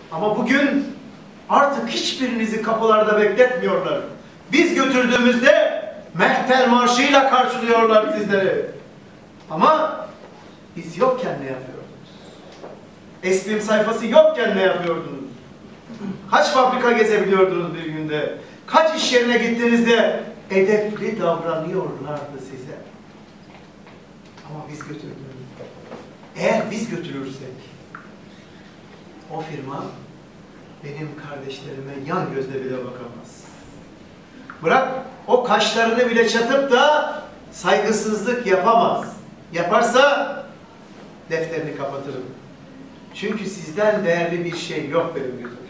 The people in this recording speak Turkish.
Ama bugün artık hiçbirinizi kapılarda bekletmiyorlar. Biz götürdüğümüzde mehter marşıyla karşılıyorlar sizleri. Ama biz yokken ne yapıyordunuz? Eskrim sayfası yokken ne yapıyordunuz? Kaç fabrika gezebiliyordunuz bir günde? Kaç iş yerine gittiğinizde edepli davranıyorlardı size? Ama biz götürdük. Eğer biz götürürsek o firma benim kardeşlerime yan gözle bile bakamaz. Bırak o kaşlarını bile çatıp da saygısızlık yapamaz. Yaparsa defterini kapatırım. Çünkü sizden değerli bir şey yok benim gözümde.